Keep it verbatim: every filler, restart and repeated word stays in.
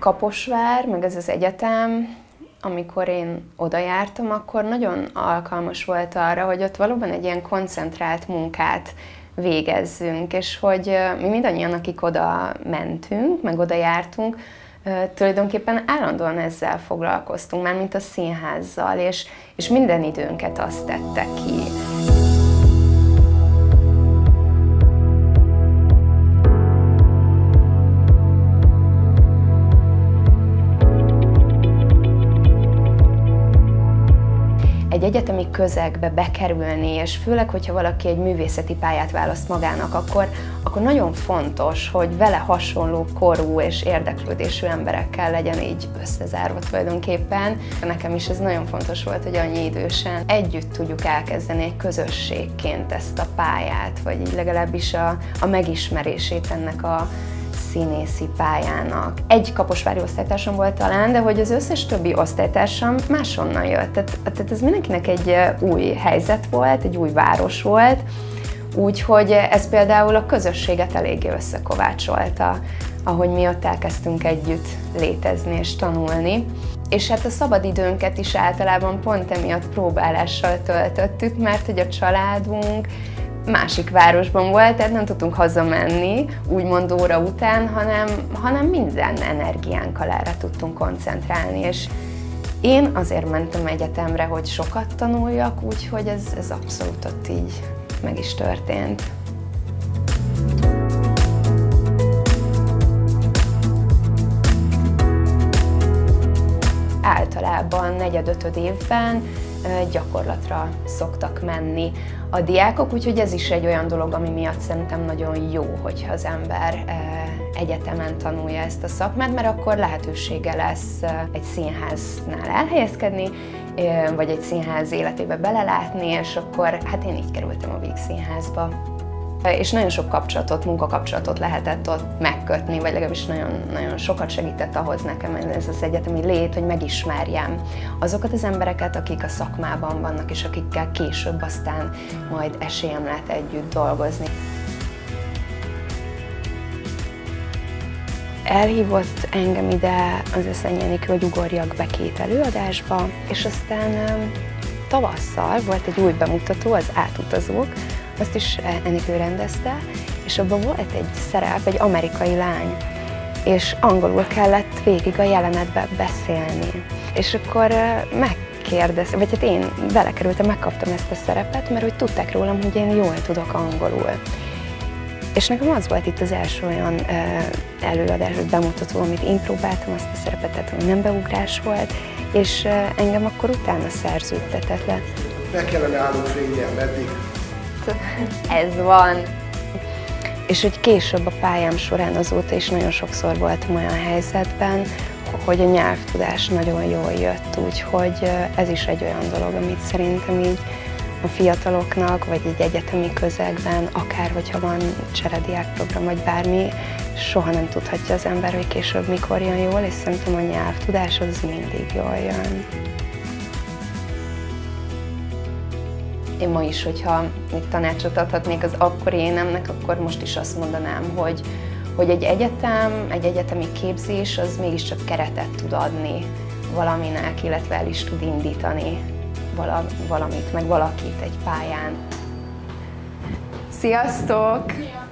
Kaposvár, meg ez az egyetem, amikor én oda jártam, akkor nagyon alkalmas volt arra, hogy ott valóban egy ilyen koncentrált munkát végezzünk, és hogy mi mindannyian, akik oda mentünk, meg oda jártunk, tulajdonképpen állandóan ezzel foglalkoztunk, már mint a színházzal, és, és minden időnket azt tette ki. Egy egyetemi közegbe bekerülni, és főleg, hogyha valaki egy művészeti pályát választ magának, akkor, akkor nagyon fontos, hogy vele hasonló korú és érdeklődésű emberekkel legyen így összezárva tulajdonképpen. Nekem is ez nagyon fontos volt, hogy annyi idősen együtt tudjuk elkezdeni egy közösségként ezt a pályát, vagy így legalábbis a, a megismerését ennek a színészi pályának. Egy kaposvári osztálytársam volt talán, de hogy az összes többi osztálytársam máshonnan jött. Tehát, tehát ez mindenkinek egy új helyzet volt, egy új város volt, úgyhogy ez például a közösséget eléggé összekovácsolta, ahogy mi ott elkezdtünk együtt létezni és tanulni. És hát a szabadidőnket is általában pont emiatt próbálással töltöttük, mert hogy a családunk másik városban volt, tehát nem tudtunk hazamenni, úgymond óra után, hanem, hanem minden energiánkkal erre tudtunk koncentrálni. És én azért mentem egyetemre, hogy sokat tanuljak, úgyhogy ez, ez abszolút ott így meg is történt. Általában negyed-ötöd évben gyakorlatra szoktak menni a diákok, úgyhogy ez is egy olyan dolog, ami miatt szerintem nagyon jó, hogyha az ember egyetemen tanulja ezt a szakmát, mert akkor lehetősége lesz egy színháznál elhelyezkedni, vagy egy színház életébe belelátni, és akkor hát én így kerültem a Víg Színházba. És nagyon sok kapcsolatot, munkakapcsolatot lehetett ott megkötni, vagy legalábbis nagyon, nagyon sokat segített ahhoz nekem ez az egyetemi lét, hogy megismerjem azokat az embereket, akik a szakmában vannak, és akikkel később aztán majd esélyem lehet együtt dolgozni. Elhívott engem ide az Eszeny Enikő, hogy ugorjak be két előadásba, és aztán tavasszal volt egy új bemutató, az Átutazók, azt is Enikő rendezte, és abban volt egy szerep, egy amerikai lány, és angolul kellett végig a jelenetbe beszélni. És akkor megkérdeztem, vagy hát én belekerültem, megkaptam ezt a szerepet, mert hogy tudták rólam, hogy én jól tudok angolul. És nekem az volt itt az első olyan előadás, vagy bemutató, amit én próbáltam azt a szerepet, tehát hogy nem beugrás volt, és engem akkor utána szerződtetett le. Meg kellene állnunk fényen, meddig? Ez van. És hogy később a pályám során azóta is nagyon sokszor voltam olyan helyzetben, hogy a nyelvtudás nagyon jól jött, úgyhogy ez is egy olyan dolog, amit szerintem így a fiataloknak, vagy egy egyetemi közegben, akár hogyha van cserediákprogram, vagy bármi, soha nem tudhatja az ember, hogy később mikor jön jól, és szerintem a nyelvtudás az mindig jól jön. Én ma is, hogyha még tanácsot adhatnék az akkori énemnek, akkor most is azt mondanám, hogy, hogy egy egyetem, egy egyetemi képzés az mégiscsak keretet tud adni valaminek, illetve el is tud indítani valamit, meg valakit egy pályán. Sziasztok!